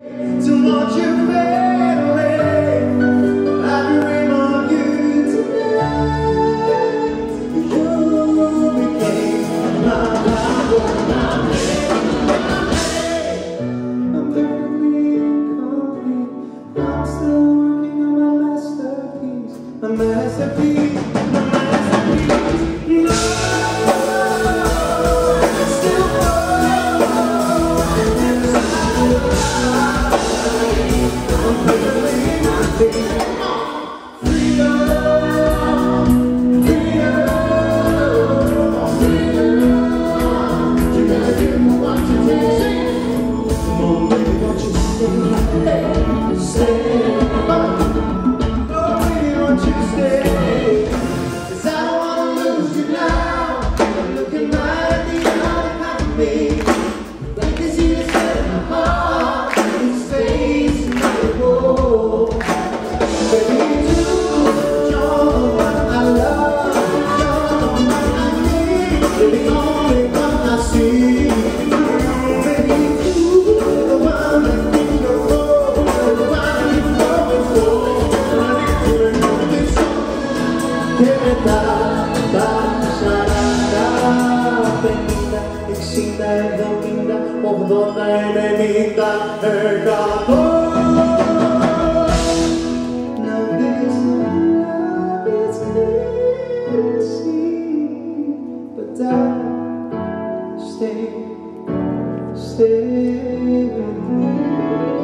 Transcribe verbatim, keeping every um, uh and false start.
To watch you fade away, I dream of you tonight. You became my power, my pain. I'm perfectly complete. I'm still working on my masterpiece, my masterpiece, my masterpiece. No, I still Although I may that her God, now this love is clear to see, but darling, stay, stay with me.